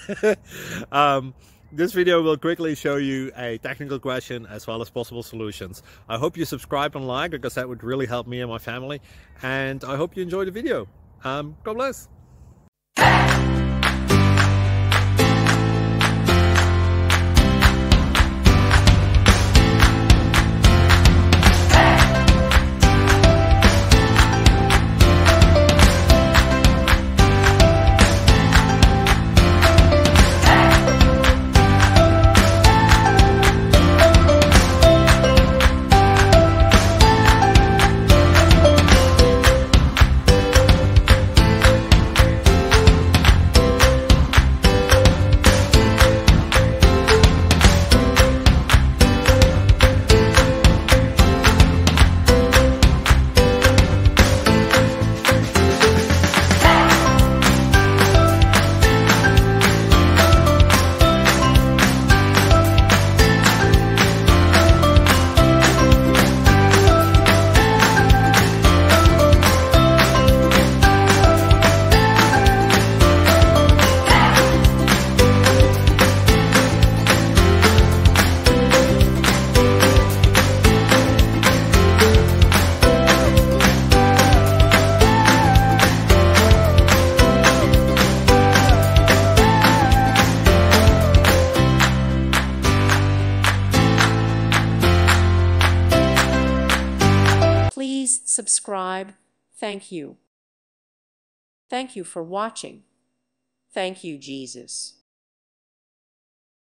This video will quickly show you a technical question as well as possible solutions. I hope you subscribe and like, because that would really help me and my family. And I hope you enjoy the video. God bless. Please subscribe. Thank you. Thank you for watching. Thank you, Jesus.